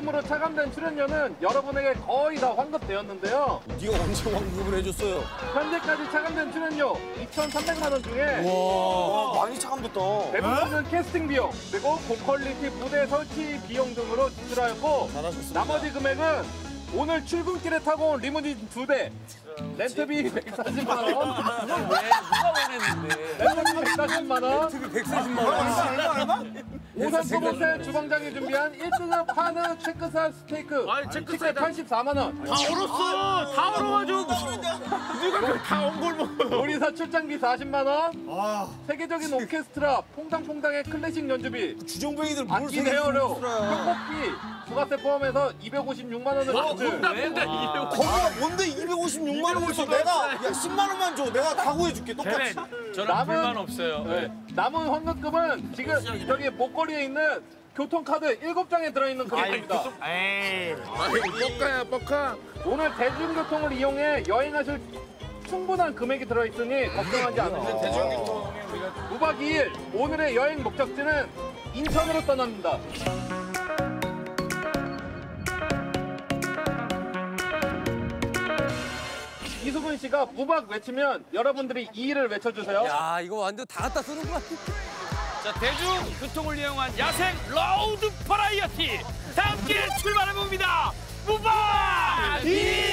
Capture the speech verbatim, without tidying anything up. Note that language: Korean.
제품으로 차감된 출연료는 여러분에게 거의 다 환급되었는데요. 네가 언제 환급을 해줬어요? 현재까지 차감된 출연료 이천삼백만 원 중에 와, 많이 차감됐다. 대부분은 캐스팅 비용, 그리고 고퀄리티 무대 설치 비용 등으로 지출하였고 잘하셨습니다. 나머지 금액은 오늘 출근길에 타고 온 리무진 두 대, 렌트비 백사십만 원, 그걸 왜 누가 원했는데? 렌트비 백사십만 원, 백사십만 원. 얼마, 얼마? 오산 포모텔 주방장이 준비한 일 등급 한우 체크살 스테이크 아이, 체크살 팔십사만 원, 다 얼었어. 다 얼어가지고 누가 그걸 다 온 걸 먹어요? 요리사 출장비 사십만 원, 세계적인 오케스트라 퐁당퐁당의 클래식 연주비, 주정뱅이들 뭘 악기 대여료, 협곡비, 부가세 포함해서 이백오십육만 원을 지출. 거기가 뭔데 이백오십육만 원을 써? 내가 야 십만 원만 줘. 내가 다 구해줄게. 똑같이. 저는 남은- 불만 없어요. 네. 남은 환급금은 지금 저기 목걸이에 있는 교통카드 일곱 장에 들어있는 금액입니다. 에이. 뻑카야 뻑카. 오늘 대중교통을 이용해 여행하실 충분한 금액이 들어있으니 걱정하지 않으셔도 돼요. 구박 이일 오늘의 여행 목적지는 인천으로 떠납니다. 이수근 씨가 무박 외치면 여러분들이 이일을 외쳐주세요. 야, 이거 완전 다 갖다 쓰는 거 같아. 자, 대중교통을 이용한 야생 로드 버라이어티 다 함께 출발해봅니다. 무박 이